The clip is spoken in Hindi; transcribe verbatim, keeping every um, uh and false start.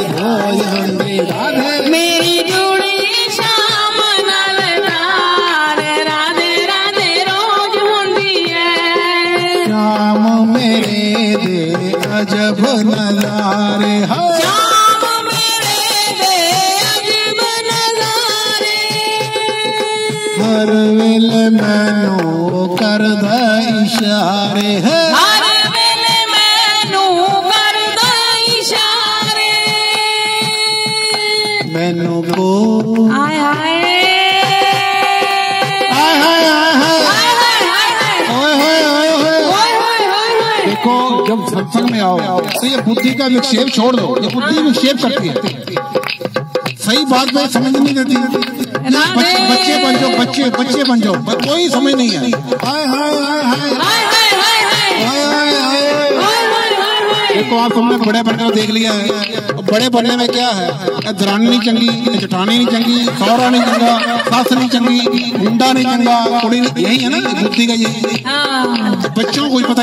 रोज हुंदी राधे मेरी जुड़ी शाम नाल तार राधे राधे रोज हुंदी है शाम मेरे दे अजब नजारे शाम मेरे दे अजब नजारे हर वेले मैनू करदा इशारे है हर वेले मैनू करदा इशारे मैनू को हाय हाय हाय हाय हाय हाय हाय हाय ओए होए ओए होए हाय हाय हाय देखो जब सत्संग में आओ तो ये बुद्धि का विक्षेप छोड़ दो। ये बुद्धि विक्षेप करती है, सही बात में समझ नहीं देती। बच, बच्चे बन जाओ, बच्चे बच्चे बन जाओ, कोई समझ नहीं है। हाय हाय हाय हाय हाय हाय हाय हाय हाय हाय देखो आप तुमने बड़े बनने को देख लिया है। बड़े बनने में क्या है, दरानी नहीं चंगी, जठानी नहीं चंगी, सौरा नहीं चंगा, सास नहीं चंगी, मुंडा नहीं चंगा, कुड़ी नहीं, यही है ना बुद्धि का। यही बच्चों को कोई पता